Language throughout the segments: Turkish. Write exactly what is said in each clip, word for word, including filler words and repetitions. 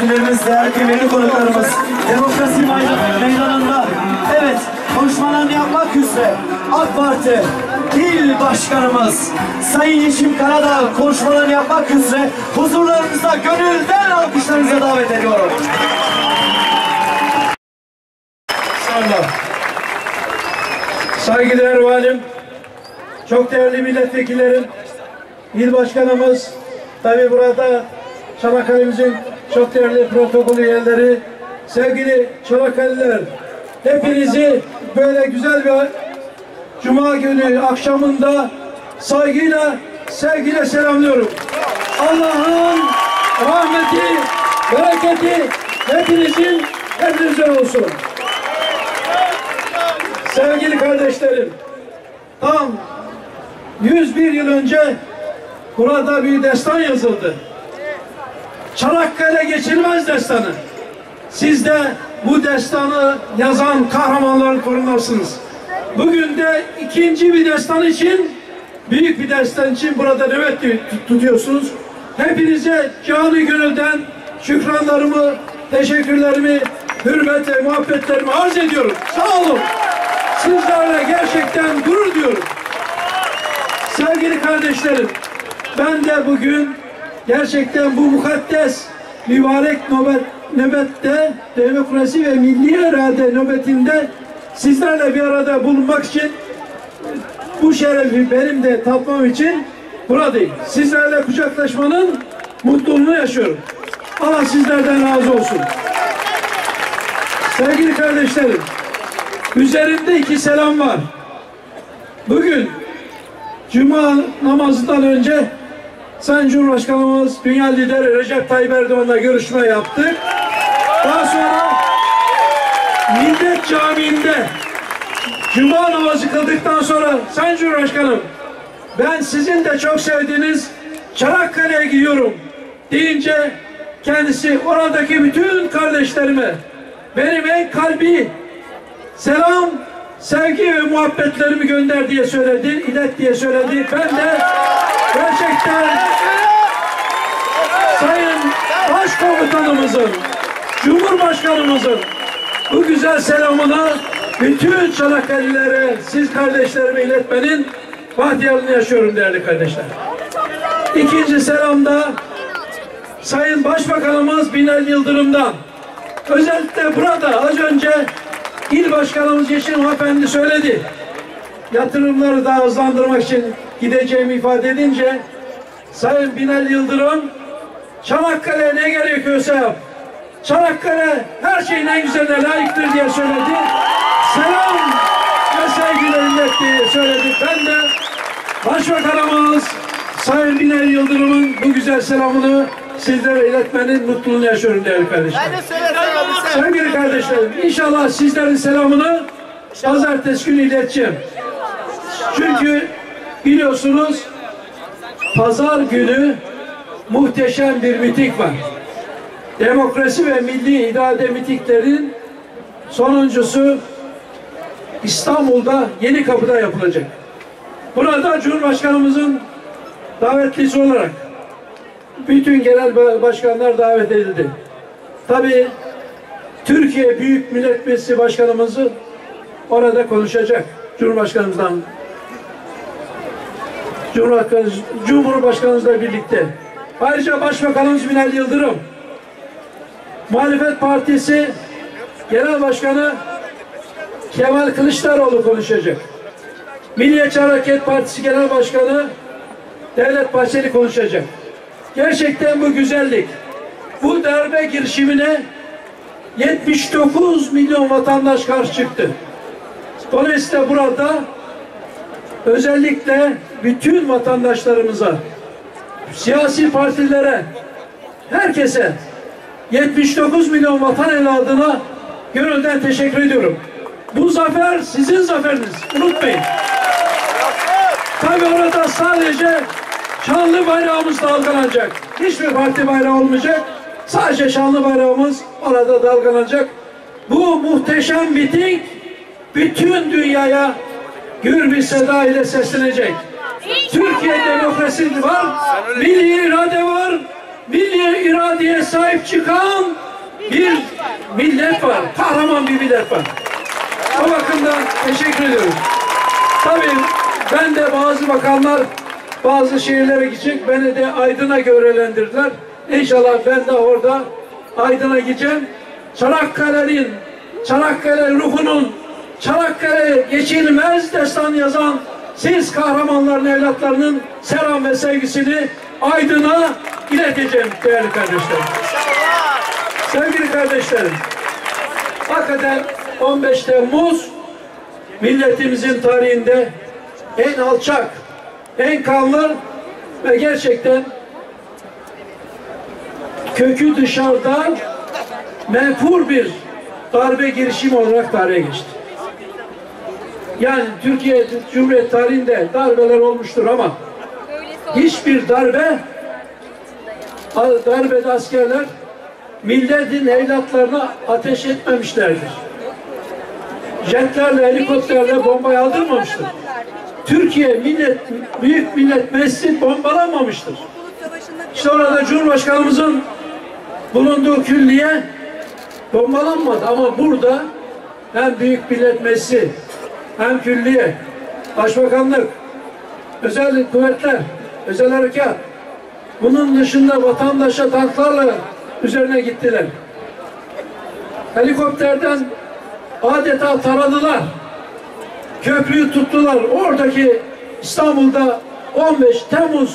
temsilcilerimiz, değerli kıymetli konuklarımız demokrasi meydanında evet konuşmalarını yapmak üzere AK Parti İl Başkanımız Sayın Yeşim Karadağ konuşmalarını yapmak üzere huzurlarınızda gönülden alkışlarınıza davet ediyorum. Sağ Saygıdeğer Valim, çok değerli milletvekillerim, İl Başkanımız, tabi burada Çanakkale'mizin çok değerli protokol üyeleri, sevgili Çanakkale'liler, hepinizi böyle güzel bir Cuma günü akşamında saygıyla, sevgiyle selamlıyorum. Allah'ın rahmeti, bereketi hepinizin, hepinize olsun. Sevgili kardeşlerim, tam yüz bir yıl önce burada bir destan yazıldı. Çanakkale geçilmez destanı. Siz de bu destanı yazan kahramanların torunlarsınız. Bugün de ikinci bir destan için, büyük bir destan için burada nöbet tutuyorsunuz. Hepinize canı gönülden şükranlarımı, teşekkürlerimi, hürmet ve muhabbetlerimi arz ediyorum. Sağ olun. Sizlerle gerçekten gurur duyuyorum. Sevgili kardeşlerim, ben de bugün gerçekten bu mukaddes mübarek nöbet, nöbette, demokrasi ve milli irade nöbetinde sizlerle bir arada bulunmak için, bu şerefi benim de tatmam için buradayım. Sizlerle kucaklaşmanın mutluluğunu yaşıyorum. Allah sizlerden razı olsun. Sevgili kardeşlerim, üzerimde iki selam var. Bugün Cuma namazından önce Sayın Cumhurbaşkanımız, Dünya Lideri Recep Tayyip Erdoğan'la görüşme yaptık. Daha sonra Millet Camii'nde Cuma namazı kıldıktan sonra Sayın Cumhurbaşkanım, ben sizin de çok sevdiğiniz Çanakkale'ye gidiyorum deyince kendisi oradaki bütün kardeşlerime benim en kalbi selam, sevgi ve muhabbetlerimi gönder diye söyledi, ilet diye söyledi. Ben de gerçekten Sayın Başkomutanımızın, Cumhurbaşkanımızın bu güzel selamını bütün Çanakkale'lilere, siz kardeşlerime iletmenin bahtiyarlığını yaşıyorum değerli kardeşler. İkinci selamda Sayın Başbakanımız Binali Yıldırım'dan, özellikle burada az önce İl Başkanımız Yeşim Efendi söyledi. Yatırımları daha hızlandırmak için gideceğimi ifade edince Sayın Binali Yıldırım, Çanakkale ne gerekiyorsa yap. Çanakkale her şeyin en güzeline layıktır diye söyledi. Selam ve sevgiler millet diye söyledi. Ben de Başbakanımız Sayın Binali Yıldırım'ın bu güzel selamını sizlere iletmenin mutluluğunu yaşıyorum değerli kardeşlerim. Sevgili kardeşlerim, inşallah sizlerin selamını pazartesi günü ileteceğim. Çünkü biliyorsunuz pazar günü muhteşem bir miting var. Demokrasi ve milli irade mitinglerinin sonuncusu İstanbul'da Yenikapı'da yapılacak. Burada Cumhurbaşkanımızın davetlisi olarak bütün genel başkanlar davet edildi. Tabii Türkiye Büyük Millet Meclisi Başkanımızı orada konuşacak. Cumhurbaşkanımızdan Cumhurbaşkanımız, Cumhurbaşkanımızla birlikte. Ayrıca Başbakanımız Binali Yıldırım, Muhalefet Partisi Genel Başkanı Kemal Kılıçdaroğlu konuşacak. Milliyetçi Hareket Partisi Genel Başkanı Devlet Bahçeli konuşacak. Gerçekten bu güzellik. Bu darbe girişimine yetmiş dokuz milyon vatandaş karşı çıktı. Dolayısıyla burada özellikle bütün vatandaşlarımıza, siyasi partilere, herkese yetmiş dokuz milyon vatan evladına gönülden teşekkür ediyorum. Bu zafer sizin zaferiniz. Unutmayın. Tabii orada sadece şanlı bayrağımız dalgalanacak. Hiçbir parti bayrağı olmayacak. Sadece şanlı bayrağımız orada dalgalanacak. Bu muhteşem miting bütün dünyaya gür bir seda ile seslenecek. Türkiye demokrasi var, milli irade var, milli iradeye sahip çıkan bir millet var. Kahraman bir millet var. O bakımdan teşekkür ediyorum. Tabii ben de bazı bakanlar bazı şehirlere gidecek. Beni de Aydın'a görevlendirdiler. İnşallah ben de orada Aydın'a gideceğim. Çanakkale'nin, Çanakkale ruhunun, Çanakkale geçilmez destan yazan siz kahramanların evlatlarının selam ve sevgisini Aydın'a ileteceğim değerli kardeşlerim. Sevgili kardeşlerim, hakikaten on beş Temmuz milletimizin tarihinde en alçak, en kanlı ve gerçekten kökü dışarıda menfur bir darbe girişimi olarak tarihe geçti. Yani Türkiye Cumhuriyet tarihinde darbeler olmuştur ama hiçbir darbe, darbede askerler milletin evlatlarına ateş etmemişlerdir. Jetlerle, helikopterle bomba yağdırmamıştır. Türkiye millet, Büyük Millet Meclisi bombalanmamıştır. İşte orada Cumhurbaşkanımızın bulunduğu külliye bombalanmadı ama burada hem Büyük Millet Meclisi hem külliye, başbakanlık, özel kuvvetler, özel harekat, bunun dışında vatandaşa tanklarla üzerine gittiler. Helikopterden adeta taradılar. Köprüyü tuttular. Oradaki İstanbul'da on beş Temmuz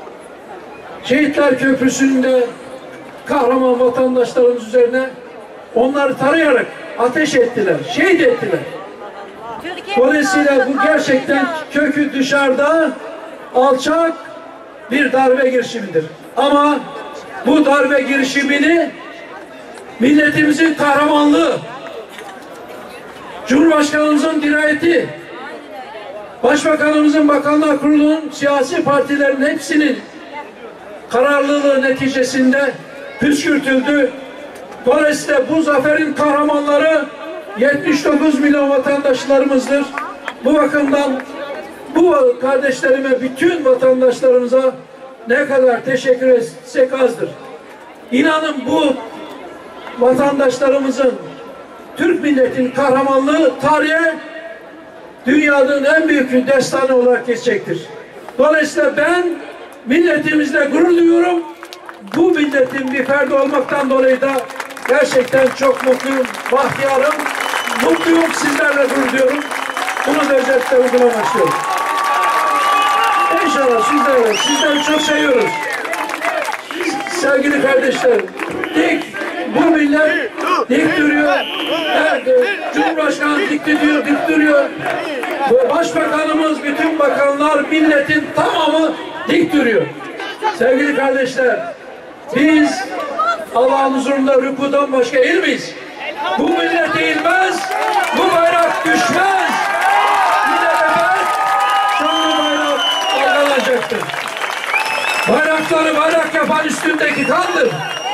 Şehitler Köprüsü'nde kahraman vatandaşlarımız üzerine onları tarayarak ateş ettiler. Şehit ettiler. Dolayısıyla bu gerçekten kökü dışarıda alçak bir darbe girişimidir. Ama bu darbe girişimini milletimizin kahramanlığı, Cumhurbaşkanımızın dirayeti, Başbakanımızın Bakanlar Kurulu'nun siyasi partilerin hepsinin kararlılığı neticesinde püskürtüldü. Dolayısıyla bu zaferin kahramanları yetmiş dokuz milyon vatandaşlarımızdır. Bu bakımdan bu kardeşlerime, bütün vatandaşlarımıza ne kadar teşekkür etsek azdır. İnanın bu vatandaşlarımızın, Türk milletinin kahramanlığı tarihe dünyanın en büyük destanı olarak geçecektir. Dolayısıyla ben milletimizle gurur duyuyorum. Bu milletin bir ferdi olmaktan dolayı da gerçekten çok mutluyum, bahtiyarım, mutluyum, sizlerle gurur duyuyorum. Bunu da özellikle uygulamak istiyorum. İnşallah sizlerle, sizleri çok seviyoruz. Sevgili kardeşlerim, dik, bu millet dik duruyor. Evet, Cumhurbaşkanı dik duruyor, dik duruyor. Başbakanımız, bütün bakanlar, milletin tamamı dik duruyor. Sevgili kardeşler, biz Allah'ın huzurunda rükudan başka eğilmeyiz. Bu millet eğilmez, bu bayrak düşmez. İlelebet şanlı bayrak dalgalanacaktır. Bayrakları bayrak yapan üstündeki kandır.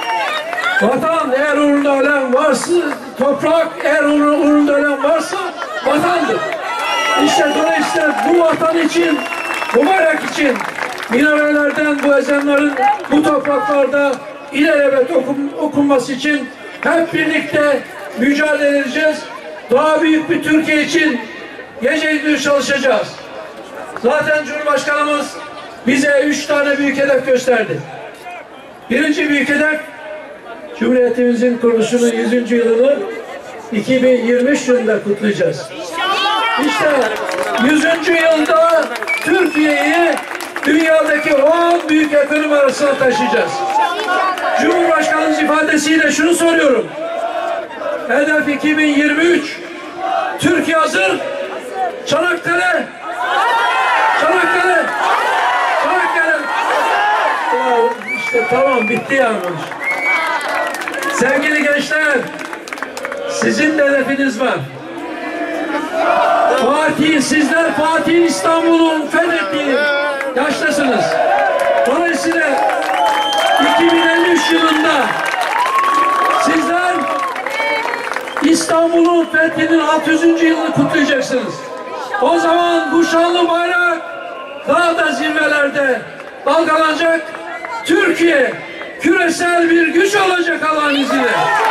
Vatan eğer uğrunda ölen varsa, toprak eğer uğrunda ölen varsa vatandır. İşte dolayısıyla bu vatan için, bu bayrak için minarelerden bu ezanların bu topraklarda ilelebet okum, okunması için hep birlikte mücadele edeceğiz. Daha büyük bir Türkiye için gece gündüz çalışacağız. Zaten Cumhurbaşkanımız bize üç tane büyük hedef gösterdi. Birinci büyük hedef, Cumhuriyetimizin kuruluşunun yüzüncü yılını iki bin yirmi üç yılında kutlayacağız. İşte yüzüncü yılda Türkiye'yi dünyadaki on büyük ekonomi arasına taşıyacağız. Cumhurbaşkanımız ifadesiyle şunu soruyorum. Hedef iki bin yirmi üç. Türkiye hazır. Çanakkale. Çanakkale. Çanakkale. Ya işte tamam, bitti yani. Sevgili gençler, sizin de hedefiniz var. Fatih, sizler Fatih'in İstanbul'un fethettiği yaştasınız. Dolayısıyla iki bin elli üç yılında sizler İstanbul'un fethinin altı yüzüncü yılını kutlayacaksınız. O zaman bu şanlı bayrak daha da zirvelerde dalgalanacak. Türkiye küresel bir güç olacak Allah'ın izniyle.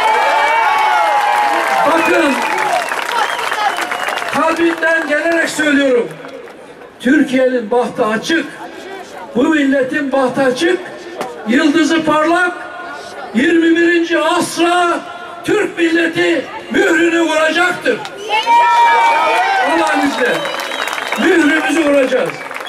Bakın, kalbimden gelerek söylüyorum. Türkiye'nin bahtı açık. Bu milletin bahtı açık. Yıldızı parlak. yirmi birinci asra Türk milleti mührünü vuracaktır. Allah'ın izniyle mührümüzü vuracağız.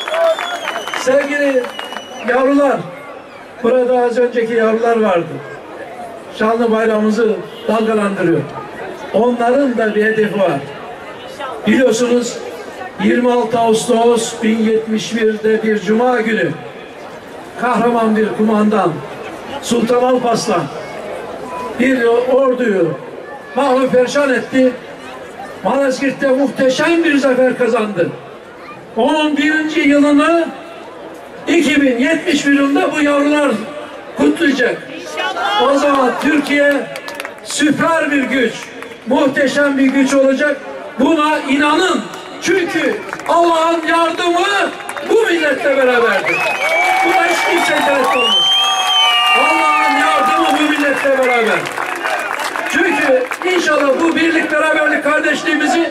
Sevgili yavrular, burada az önceki yavrular vardı. Şanlı bayrağımızı dalgalandırıyor. Onların da bir hedefi var. Biliyorsunuz yirmi altı Ağustos bin yetmiş bir'de bir cuma günü kahraman bir kumandan Sultan Alparslan bir orduyu mahvu perişan etti. Malazgirt'te muhteşem bir zafer kazandı. on birinci yılını iki bin yetmiş bir yılında bu yavrular kutlayacak. O zaman Türkiye süper bir güç, muhteşem bir güç olacak. Buna inanın. Çünkü Allah'ın yardımı bu milletle beraberdir. Buna hiç kimse tereddüt olmaz. Allah'ın yardımı bu milletle beraber. Çünkü inşallah bu birlik, beraberlik, kardeşliğimizi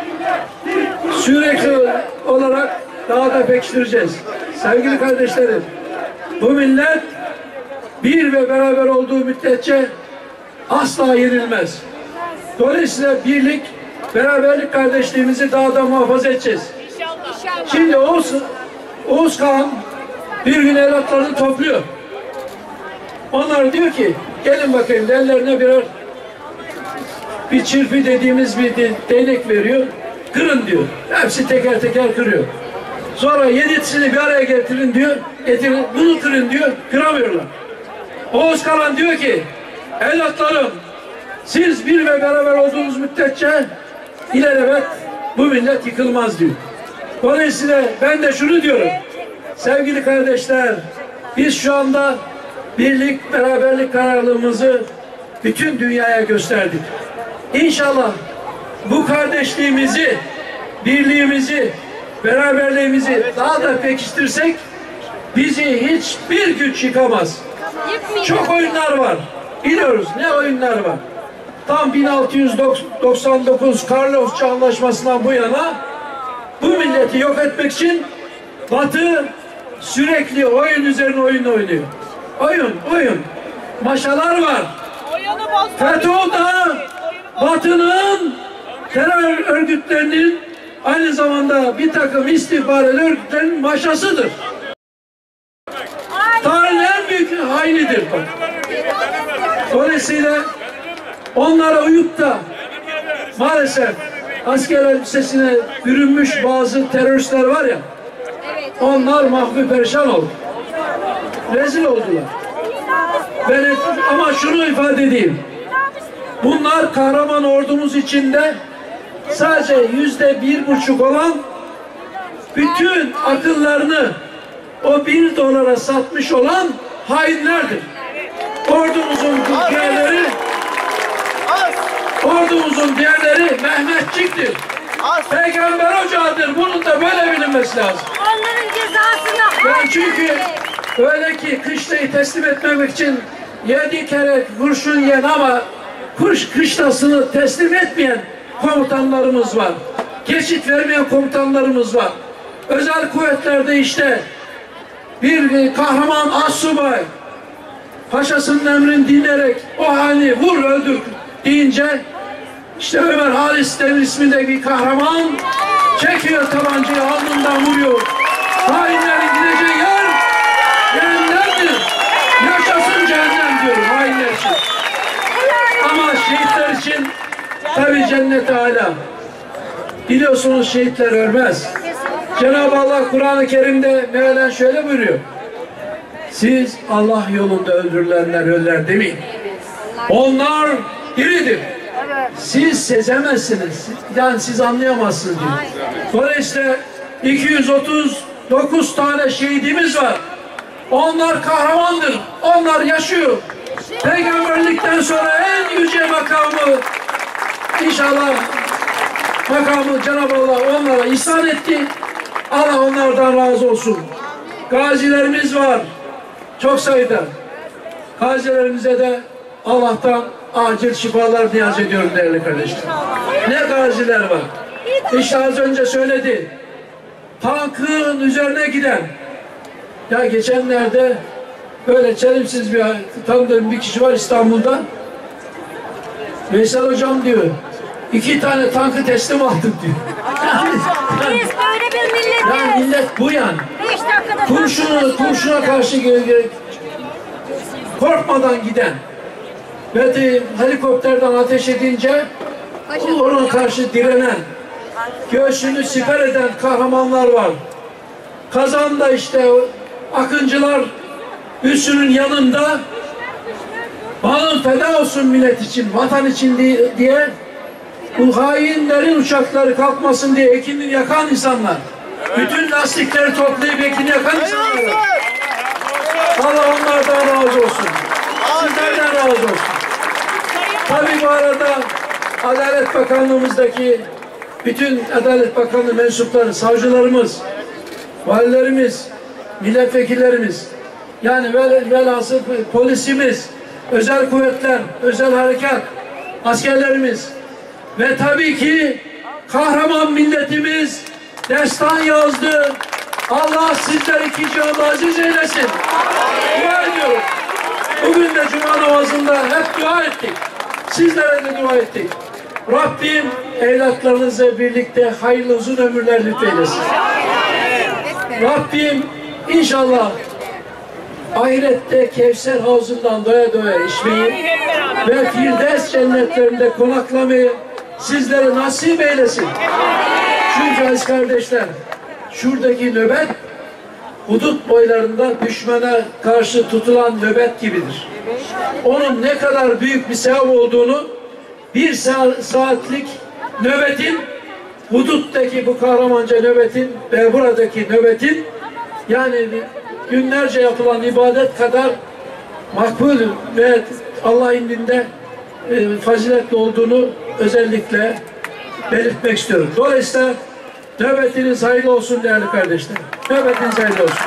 sürekli olarak daha da pekiştireceğiz. Sevgili kardeşlerim, bu millet bir ve beraber olduğu müddetçe asla yenilmez. Dolayısıyla birlik, beraberlik, kardeşliğimizi daha da muhafaza edeceğiz. Şimdi Oğuz, Oğuz Kağan bir gün evlatlarını topluyor. Onlar diyor ki, gelin bakayım, ellerine birer bir çırpı dediğimiz bir de, değnek veriyor. Kırın diyor. Hepsi teker teker kırıyor. Sonra yedisini bir araya getirin diyor. Getirin, bunu kırın diyor. Kıramıyorlar. Oğuz Kağan diyor ki, evlatlarım, siz bir ve beraber olduğunuz müddetçe ilelebet bu millet yıkılmaz diyor. Dolayısıyla ben de şunu diyorum. Sevgili kardeşler, biz şu anda birlik, beraberlik kararlılığımızı bütün dünyaya gösterdik. İnşallah bu kardeşliğimizi, birliğimizi, beraberliğimizi daha da pekiştirsek bizi hiçbir güç yıkamaz. Çok oyunlar var. Biliyoruz ne oyunlar var. Tam bin altı yüz doksan dokuz Karlofça Anlaşması'ndan bu yana bu milleti yok etmek için Batı sürekli oyun üzerine oyun oynuyor. Oyun, oyun. Maşalar var. FETÖ'da Batı'nın terör örgütlerinin aynı zamanda bir takım istihbarat örgütlerinin maşasıdır. Tarihin en büyük hainidir. Dolayısıyla onlara uyup da maalesef asker elbisesine bürünmüş bazı teröristler var ya, onlar mahvi perişan oldu. Rezil oldular. Ben ama şunu ifade edeyim. Bunlar kahraman ordumuz içinde sadece yüzde bir buçuk olan bütün akıllarını o bir dolara satmış olan hainlerdir. Ordumuzun diğerleri ordumuzun diğerleri Mehmetçik'tir. Peygamber ocağıdır. Bunun da böyle bilinmesi lazım. Onların cezasını Ben çünkü öyle ki kışlayı teslim etmemek için yedi kere kurşun yiyen ama kuş kışlasını teslim etmeyen komutanlarımız var. Geçit vermeyen komutanlarımız var. Özel kuvvetlerde işte bir kahraman assubay paşasının emrini dinleyerek o halini vur öldür deyince işte Ömer Halis Demir isminde bir kahraman çekiyor tabancayı, alnından vuruyor. Hainlerin gideceği yer cehennemdir. Yaşasın cehennem diyorum hainler için. Ama şehitler için tabi cennet âlâ. Biliyorsunuz şehitler ölmez. Cenab-ı Allah Kur'an-ı Kerim'de mealen şöyle buyuruyor. Siz Allah yolunda öldürülenler ölürler demeyin. Onlar diridir. Siz sezemezsiniz. Yani siz anlayamazsınız diyor. Dolayısıyla iki yüz otuz dokuz tane şehidimiz var. Onlar kahramandır. Onlar yaşıyor. Peygamberlikten sonra en yüce makamı inşallah makamı Cenab-ı Allah onlara ihsan etti. Allah onlardan razı olsun. Gazilerimiz var. Çok sayıda. Gazilerimize de Allah'tan acil şifalar niyaz ediyorum değerli kardeşler. Ne gaziler var. İşte az önce söyledi. Tankın üzerine giden. Ya geçenlerde böyle çelimsiz bir tanıdığım bir kişi var İstanbul'da. Veysel hocam diyor, iki tane tankı teslim aldım diyor. Yani, Biz böyle bir milletiz. yani millet bu yani. Beş dakikada Kurşunu, kurşuna karşı korkmadan giden ve de helikopterden ateş edince ona karşı direnen, göğsünü siper eden kahramanlar var. Kazan'da işte Akıncılar üssünün yanında "Balın feda olsun millet için, vatan için" diye bu hainlerin uçakları kalkmasın diye Ekin'i yakan insanlar. Bütün lastikleri toplayıp Ekin'i yakan insanlar. Allah onlardan razı olsun. Sizlerden razı olsun. Tabii bu arada Adalet Bakanlığımızdaki bütün Adalet Bakanlığı mensupları, savcılarımız, valilerimiz, milletvekillerimiz, yani vel, velhasıl polisimiz, özel kuvvetler, özel harekat, askerlerimiz ve tabii ki kahraman milletimiz destan yazdı. Allah sizleri iki cihanda aziz eylesin. Dua ediyorum. Bugün de cuma namazında hep dua ettik. Sizlere de dua ettik. Rabbim evlatlarınızla birlikte hayırlı uzun ömürler lütfeylesin. Rabbim inşallah ahirette Kevser havuzundan doya doya içmeyi ve Firdevs cennetlerinde konaklamayı sizlere nasip eylesin. Çünkü aziz kardeşler, şuradaki nöbet hudut boylarında düşmana karşı tutulan nöbet gibidir. Onun ne kadar büyük bir sevap olduğunu bir saatlik nöbetin, huduttaki bu kahramanca nöbetin ve buradaki nöbetin, yani günlerce yapılan ibadet kadar makbul ve Allah indinde e, faziletli olduğunu özellikle belirtmek istiyorum. Dolayısıyla nöbetiniz hayırlı olsun değerli kardeşlerim. Nöbetiniz hayırlı olsun.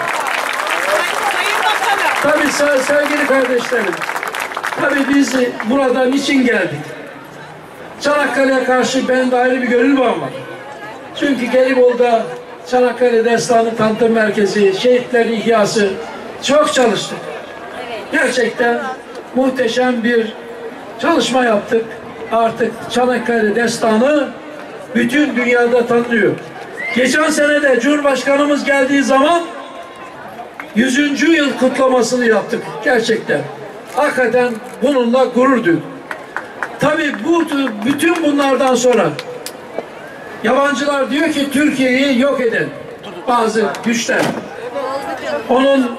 Tabii sevgili kardeşlerim, tabii biz burada niçin geldik? Çanakkale'ye karşı ben de ayrı bir gönül bağım var. Çünkü Gelibolu'da Çanakkale Destanı Tanıtım Merkezi, şehitlerin ihyası çok çalıştık. Gerçekten muhteşem bir çalışma yaptık. Artık Çanakkale Destanı bütün dünyada tanınıyor. Geçen sene de Cumhurbaşkanımız geldiği zaman yüzüncü yıl kutlamasını yaptık gerçekten. Hakikaten bununla gurur duyduk. Tabii bu bütün bunlardan sonra yabancılar diyor ki Türkiye'yi yok eden bazı güçler, onun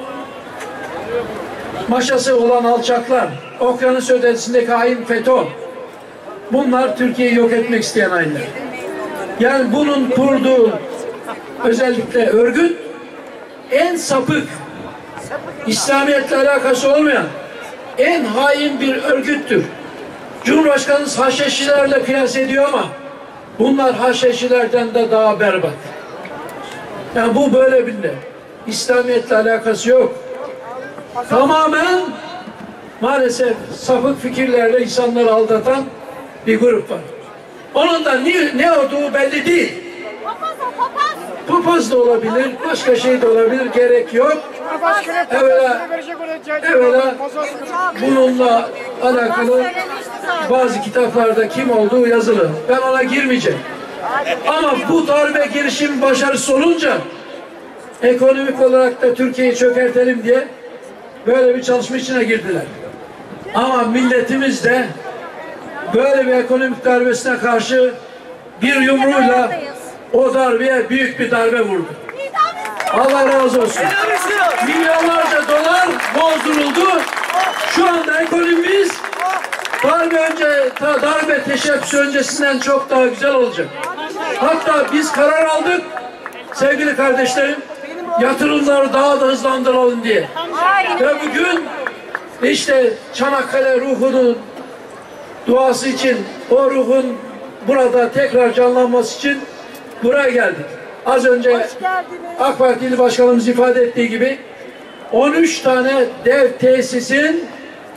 maşası olan alçaklar, okyanus ötesindeki hain FETÖ, bunlar Türkiye'yi yok etmek isteyen hainler. Yani bunun kurduğu özellikle örgüt en sapık, İslamiyetle alakası olmayan en hain bir örgüttür. Cumhurbaşkanımız haşhaşilerle kıyas ediyor ama bunlar haşhaşilerden de daha berbat. Yani bu böyle bilinir. İslamiyetle alakası yok. Tamamen maalesef sapık fikirlerle insanları aldatan bir grup var. Onun da ne, ne olduğu belli değil. Papaz da olabilir, başka şey de olabilir, gerek yok. Evvela, evvela bununla alakalı bazı kitaplarda kim olduğu yazılı. Ben ona girmeyeceğim. Ama bu darbe girişim başarısız olunca ekonomik olarak da Türkiye'yi çökertelim diye böyle bir çalışma içine girdiler. Ama milletimiz de böyle bir ekonomik darbesine karşı bir yumruğuyla o darbeye büyük bir darbe vurdu. Allah razı olsun. Milyonlarca dolar bozduruldu. Şu anda ekonomimiz darbe önce, darbe teşebbüsü öncesinden çok daha güzel olacak. Hatta biz karar aldık sevgili kardeşlerim, yatırımları daha da hızlandıralım diye. Ve bugün işte Çanakkale ruhunun duası için, o ruhun burada tekrar canlanması için buraya geldik. Az önce AK Partili Başkanımız ifade ettiği gibi on üç tane dev tesisin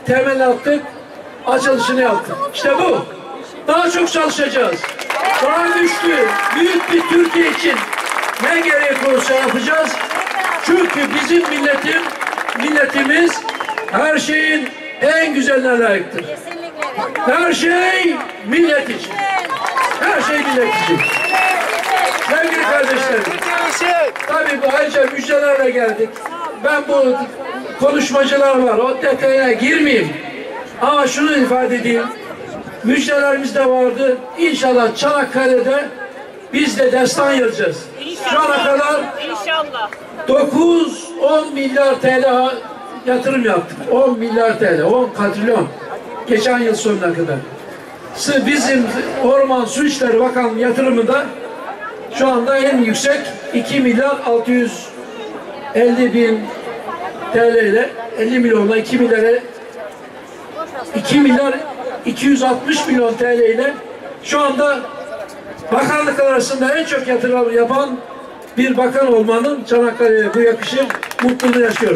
temel attık, açılışını yaptık. İşte bu. Daha çok çalışacağız. Daha güçlü, büyük bir Türkiye için ne gerek olursa yapacağız. Çünkü bizim milletim, milletimiz her şeyin en güzeline layıktır. Her şey millet için. Her şey millet için. Sevgili kardeşlerim, tabii bu ayrıca müjdelerle geldik. Ben bu konuşmacılar var, o detaya girmeyeyim. Ama şunu ifade edeyim. Müjdelerimiz de vardı. İnşallah Çanakkale'de biz de destan yazacağız. Şu ana kadar dokuz on milyar T L yatırım yaptık. on milyar T L, on katrilyon. Geçen yıl sonuna kadar. Bizim Orman Su İşleri Bakanlığı yatırımı da şu anda en yüksek iki milyar altı yüz elli bin T L ile elli milyonla iki milyara iki milyar iki yüz altmış milyon T L ile şu anda bakanlıklar arasında en çok yatırım yapan bir bakan olmanın Çanakkale'ye bu yakışır, mutluluğu yaşıyoruz.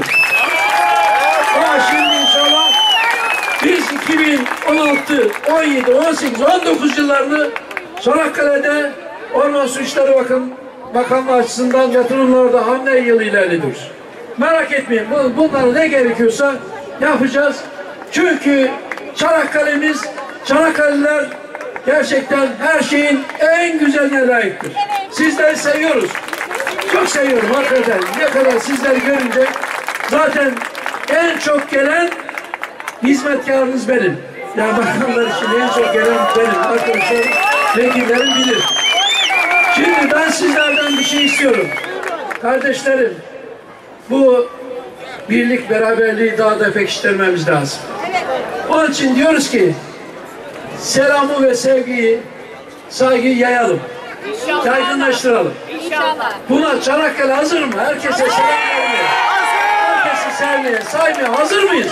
Ama şimdi inşallah biz iki bin on altı, on yedi, on sekiz, on dokuz yıllarını Çanakkale'de Orman Su İşleri Bakın, Bakanlığı açısından yatırımlarda hamle yılı ilerliyoruz. Merak etmeyin, bunlara ne gerekiyorsa yapacağız. Çünkü Çanakkale'miz, Çanakkale'liler gerçekten her şeyin en güzeline layıktır. Sizleri seviyoruz. Çok seviyorum hakikaten. Ne kadar sizleri görünce zaten en çok gelen hizmetkarınız benim. Yani bakanlar için en çok gelen benim. Arkadaşlar, vekillerim bilir. Şimdi ben sizlerden bir şey istiyorum. Kardeşlerim, bu birlik, beraberliği daha da pekiştirmemiz lazım. Onun için diyoruz ki selamı ve sevgiyi, saygıyı yayalım. İnşallah. Yaygınlaştıralım. İnşallah. Buna Çanakkale hazır mı? Herkese selam vermeye, herkesi sevmeye, saymaya hazır mıyız?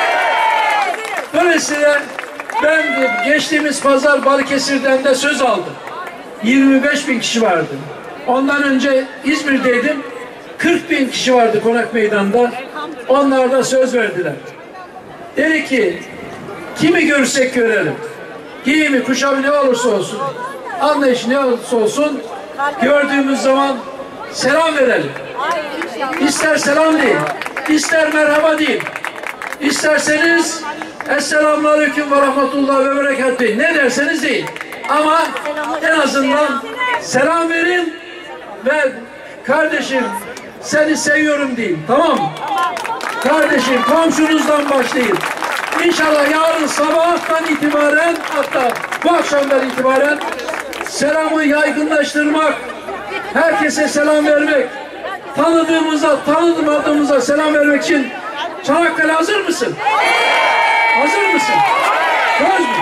Dolayısıyla ben geçtiğimiz pazar Balıkesir'den de söz aldım. yirmi beş bin kişi vardı. Ondan önce İzmir'deydim. kırk bin kişi vardı Konak Meydanı'nda. Onlar da söz verdiler. Dedi ki kimi görürsek görelim. Giyimi, kuşamı ne olursa olsun, anlayışı ne olursa olsun gördüğümüz zaman selam verelim. İster selam değil, ister merhaba değil. İsterseniz Esselamu Aleyküm ve Rahmetullah ve Berekat deyin. Ne derseniz deyin. Ama en azından selam verin ve kardeşim seni seviyorum deyin. Tamam mı? Kardeşim komşunuzdan başlayın. İnşallah yarın sabahtan itibaren, hatta bu akşamdan itibaren selamı yaygınlaştırmak, herkese selam vermek, tanıdığımıza, tanımadığımıza selam vermek için Çanakkale hazır mısın? Hazır mısın? Söz mü?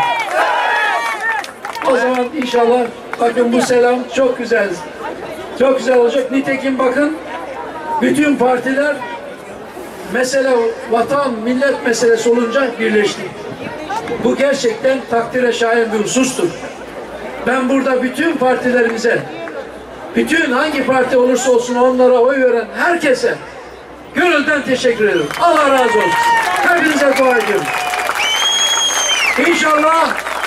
O zaman inşallah bakın bu selam çok güzel. Çok güzel olacak. Nitekim bakın bütün partiler mesele vatan, millet meselesi olunca birleşti. Bu gerçekten takdire şayan bir husustur. Ben burada bütün partilerimize, bütün hangi parti olursa olsun onlara oy veren herkese gönülden teşekkür ederim. Allah razı olsun. Hepinize dua ediyorum. İnşallah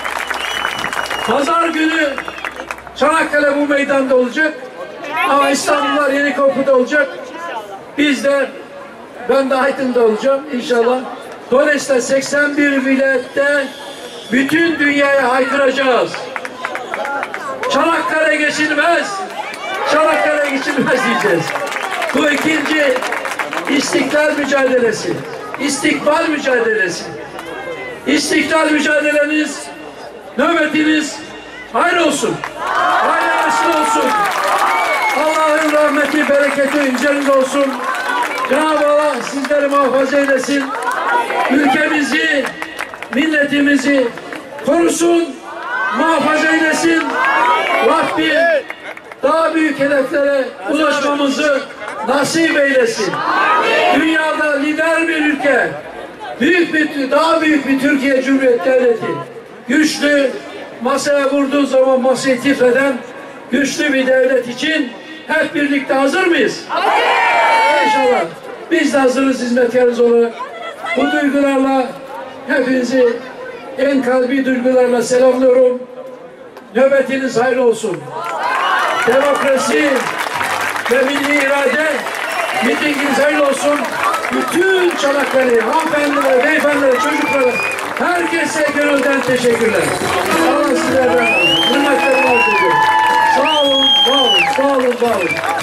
pazar günü Çanakkale bu meydanda olacak. Ama İstanbullar Yenikapı'da olacak. Biz de, ben de Aydın'da olacağım inşallah. Dolayısıyla seksen bir vilayette bütün dünyaya haykıracağız. Çanakkale geçilmez. Çanakkale geçilmez diyeceğiz. Bu ikinci istiklal mücadelesi. İstikbal mücadelesi. İstiklal mücadeleniz, nöbetiniz hayır olsun. Hayırlısı olsun. Allah'ın rahmeti, bereketi üzerinize olsun. Cenab-ı Allah sizleri muhafaza eylesin. Ülkemizi, milletimizi korusun, muhafaza eylesin. Rabbim daha büyük hedeflere ulaşmamızı nasip eylesin. Dünyada lider bir ülke, büyük bir, daha büyük bir Türkiye Cumhuriyeti Devleti, güçlü, masaya vurduğu zaman masayı titreden güçlü bir devlet için hep birlikte hazır mıyız? Hazır. İnşallah. Biz de hazırız hizmetkarınız olarak. Bu duygularla hepinizi en kalbi duygularla selamlıyorum. Nöbetiniz hayırlı olsun. Demokrasi ve milli irade mitinginiz hayırlı olsun. Bütün Çanakkale hanımefendilere, beyefendilere, çocuklara, herkese gönülden teşekkürler. Allah sizlerden razı olsun. Hürmetlerimi arz ediyorum. Sağ olun, var olun, sağ olun, var olun.